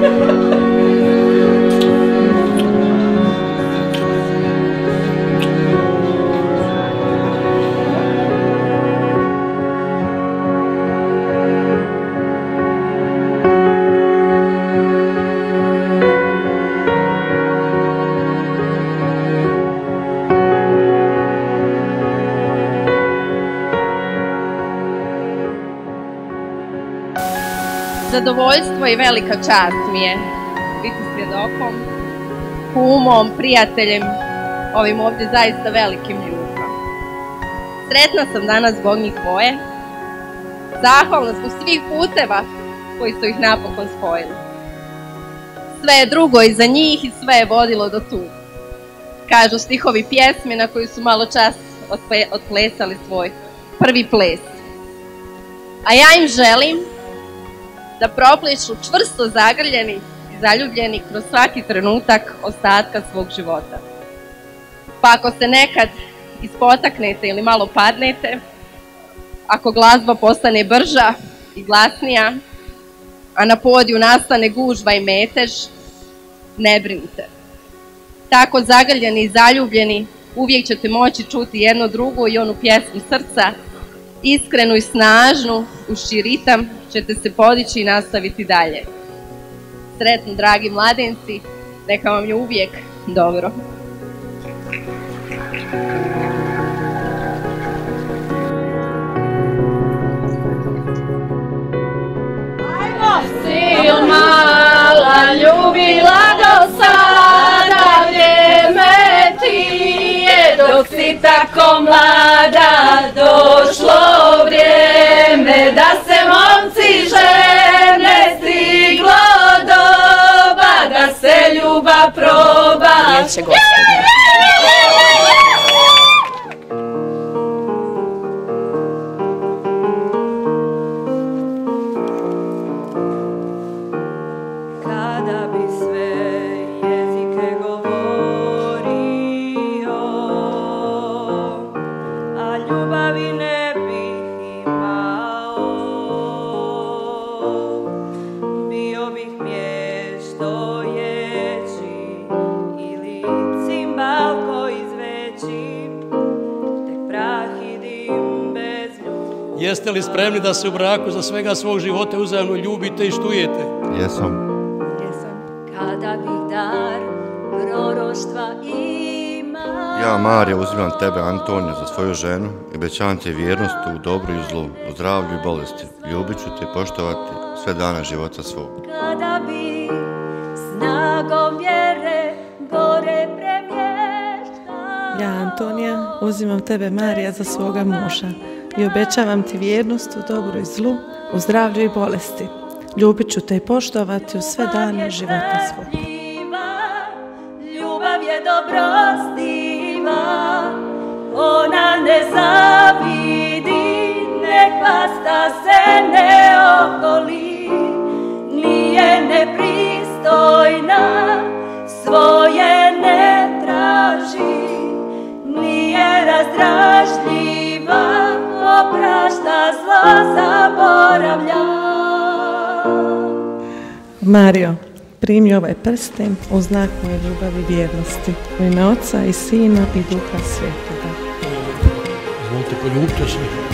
Zadovoljstvo i velika čast mi je biti svjedokom, kumom, prijateljem, ovim ovdje zaista velikim ljudima. Sretna sam danas zbog njih dvoje. Zahvalna zbog svih puteva koji su ih napokon spojili. Sve je drugo iza njih i sve je vodilo do tu. Kažu stihovi pjesme na koju su malo čas otplesali svoj prvi ples. A ja im želim da proplišu čvrsto zagrljeni i zaljubljeni kroz svaki trenutak ostatka svog života. Pa ako se nekad ispotaknete ili malo padnete, ako glazba postane brža i glasnija, a na podiju nastane gužva i metež, ne brinite. Tako zagrljeni i zaljubljeni uvijek ćete moći čuti jedno drugo i onu pjesmu srca, iskrenu i snažnu, uz čiji ritam ćete se podići i nastaviti dalje. Sretno, dragi mladenci, neka vam je uvijek dobro. Ajmo! Sil mala ljubila do sada, vrijeme ti je dok si tako mlada, došlo vrijeme da se momci žene, stiglo doba da se ljubav proba. Kada bi sve jezike govorio, a ljubavi ne bih imao, bio bih mjesto ječi ili cimbal koji zveči, tek prah i dim bez ljubavi. Jeste li spremni da se u braku za svega svog života uzajamno ljubite i štujete? Jesam. Kada bih dar proroštva ima. Ja, Marija, uzimam tebe, Antonija, za svoju ženu i obećavam ti vjernost u dobru i zlu, u zdravlju i bolesti. Ljubit ću te i poštovati sve dane života svog. Kada bi snagom vjere gore premješta. Ja, Antonija, uzimam tebe, Marija, za svoga muža i obećavam ti vjernost u dobru i zlu, u zdravlju i bolesti. Ljubit ću te i poštovati u sve dane života svog. Ljubav je dobrostiva, ona ne zavidi, nek pasta se ne okoli, nije nepristojna, svoje ne traži, nije razdražljiva, oprašta zlo, zaboravlja. Mario, primi ovaj prsten u znak moje ljubavi i vjernosti. U ime Oca i Sina i Duha Svetoga. Izvolite, poljubite se.